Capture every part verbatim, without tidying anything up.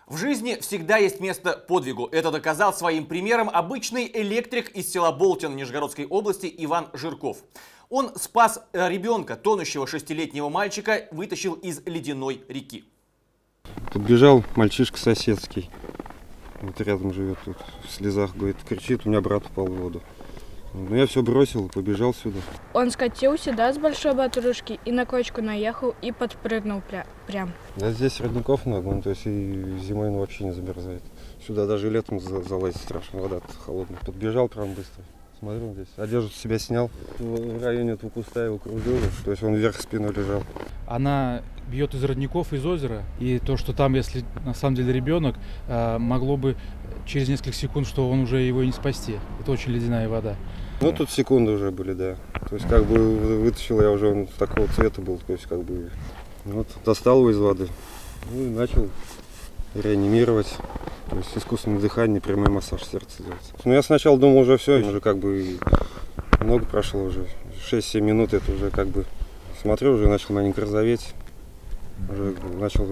В жизни всегда есть место подвигу. Это доказал своим примером обычный электрик из села Болтин Нижегородской области Иван Жирков. Он спас ребенка, тонущего шестилетнего мальчика, вытащил из ледяной реки. Подбежал мальчишка соседский, вот рядом живет, тут в слезах, говорит, кричит, у меня брат упал в воду. Ну, я все бросил, побежал сюда. Он скатился, да, с большой батарушки и на кочку наехал и подпрыгнул пря прям. Да, здесь родников много, ну, то есть и зимой он вообще не замерзает. Сюда даже летом залазить страшно, вода холодная. Подбежал прям быстро. Смотрю здесь. Одежду с себя снял. В районе этого куста его кружил, то есть он вверх спиной лежал. Она бьет из родников, из озера. И то, что там, если на самом деле ребенок, могло бы через несколько секунд, что он уже его и не спасти. Это очень ледяная вода. Ну, тут секунды уже были, да. То есть, как бы вытащил я уже, он такого цвета был, то есть, как бы, вот, достал его из воды, ну, и начал реанимировать, то есть, искусственное дыхание, прямой массаж сердца делать. Ну, я сначала думал, уже все, уже как бы много прошло уже, шесть-семь минут, это уже как бы, смотрю, уже начал маленько розоветь, уже начал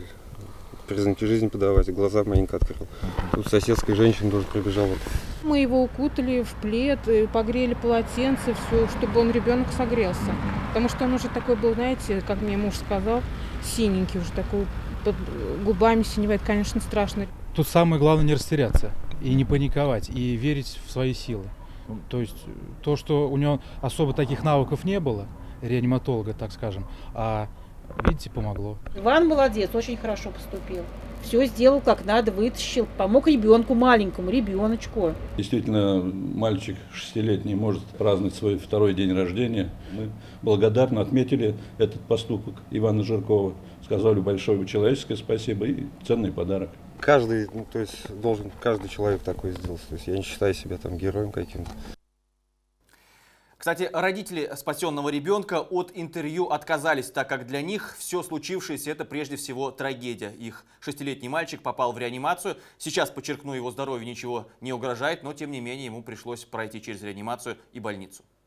признаки жизни подавать, глаза маленько открыл. Тут соседская женщина тоже прибежала. Мы его укутали в плед, погрели полотенце, все, чтобы он, ребенок, согрелся. Потому что он уже такой был, знаете, как мне муж сказал, синенький уже такой, под губами синевает, конечно, страшно. Тут самое главное не растеряться и не паниковать, и верить в свои силы. То есть то, что у него особо таких навыков не было, реаниматолога, так скажем, а видите, помогло. Иван молодец, очень хорошо поступил. Все сделал как надо, вытащил, помог ребенку маленькому, ребеночку. Действительно, мальчик шестилетний может праздновать свой второй день рождения. Мы благодарно отметили этот поступок Ивана Жиркова, сказали большое человеческое спасибо и ценный подарок. Каждый, ну, то есть должен каждый человек такой сделать. То есть я не считаю себя там героем каким-то. Кстати, родители спасенного ребенка от интервью отказались, так как для них все случившееся – это прежде всего трагедия. Их шестилетний мальчик попал в реанимацию. Сейчас, подчеркну, его здоровью ничего не угрожает, но тем не менее ему пришлось пройти через реанимацию и больницу.